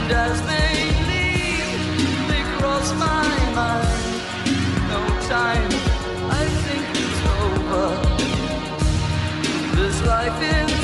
And as they leave, they cross my mind. No time, I think it's over. This life is